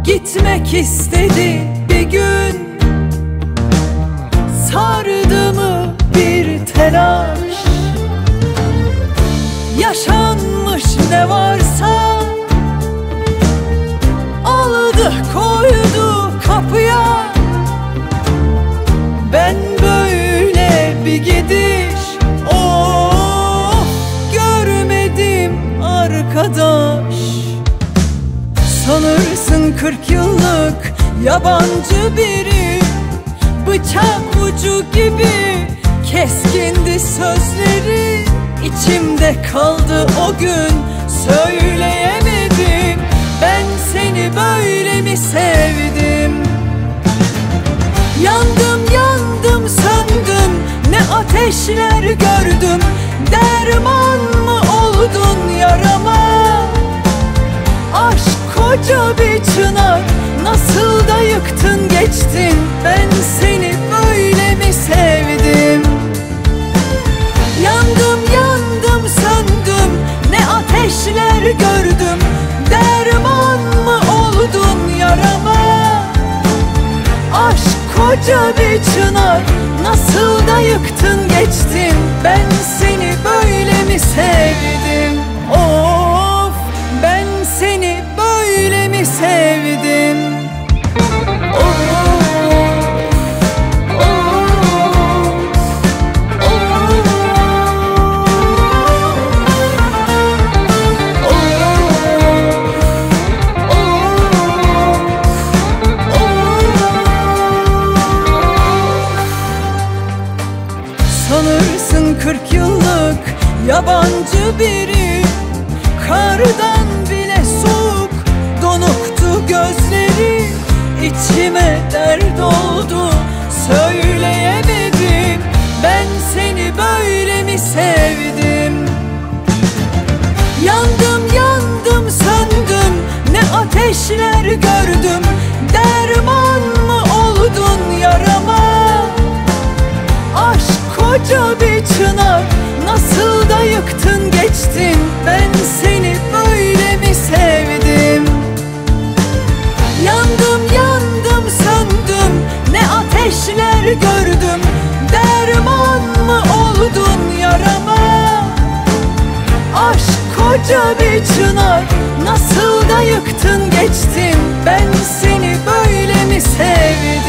gitmek istedi bir gün. Sardı mı bir telaş, yaşanmış ne varsa aldı koydu kapıya. Ben böyle bir gidiş görmedim arkadaş. Sanırsın 40 yıllık yabancı biri, bıçak ucu gibi keskindi sözleri. İçimde kaldı o gün, söyleyemedim. Ben seni böyle mi sevdim? Yandım yandım söndüm, ne ateşler gördüm. Derman mı oldun yarama? Aşk koca bir çınar, nasıl da yıktın geçtin. Ben seni böyle mi sevdim? Yandım yandım söndüm, ne ateşler gördüm. Derman mı oldun yarama? Aşk koca bir çınar, nasıl da yıktın geçtin. Ben seni böyle mi sevdim? Of, ben seni böyle mi sevdim? Sanırsın 40 yıllık yabancı biri, kardan bile soğuk donuktu gözleri. İçime dert oldu, söyleyemedim. Ben seni böyle mi sevdim? Yandım yandım söndüm, ne ateşler gördüm. Derman mı oldun yarama? Aşk koca bir çınar, nasıl da yıktın geçtin. Ben seni böyle mi sevdim? Yandım yandım söndüm, ne ateşler gördüm. Derman mı oldun yarama? Aşk koca bir çınar, nasıl da yıktın geçtin. Ben seni böyle mi sevdim?